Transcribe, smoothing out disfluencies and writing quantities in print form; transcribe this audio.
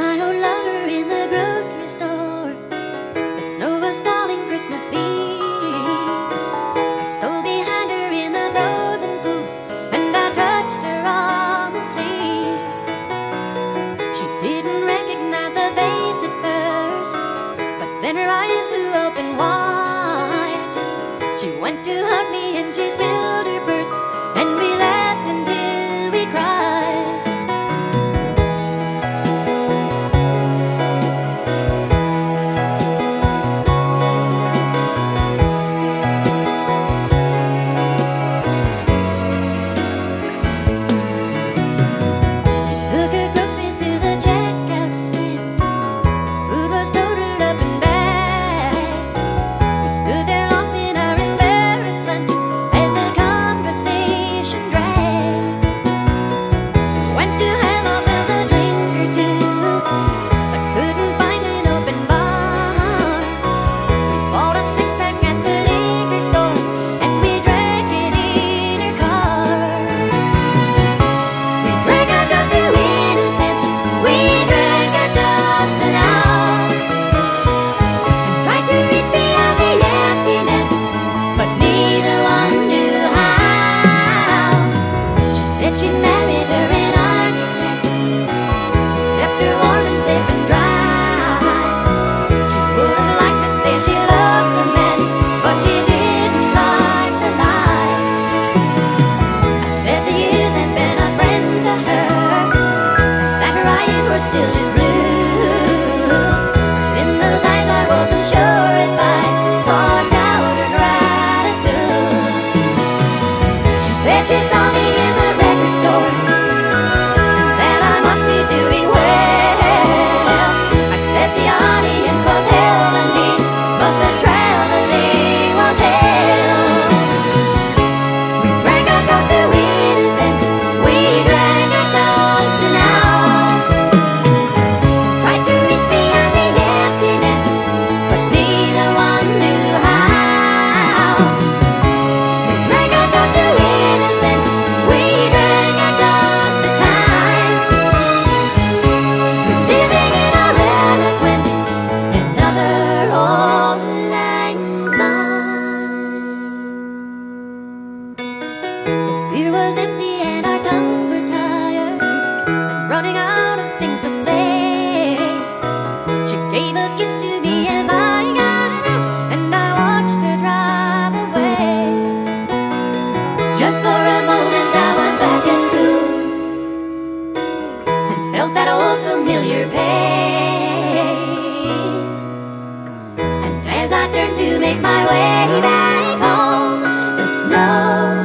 my old lover in the grocery store. The snow was falling Christmas Eve. I stole behind her in the frozen foods, and I touched her on the sleeve. She didn't recognize the face at first, but then her eyes flew open wide. She went to hug me and she spilled her purse, and we laughed until we cried. She saw me in the record store, and that I must be doing well. I said the audience was heavenly, but the traveling was hell. We drank a toast to innocence, we drank a toast to now. Tried to reach beyond the emptiness, but neither one knew how. We drank a toast to innocence, we drank a toast to time. We're living in our eloquence, another auld lang syne. The beer was empty and our tongues were tired and running out of things to say. She gave a kiss to me as I got out, and I watched her drive away. Just for a moment I was back at school and felt that old familiar pain. And as I turned to make my way back home, the snow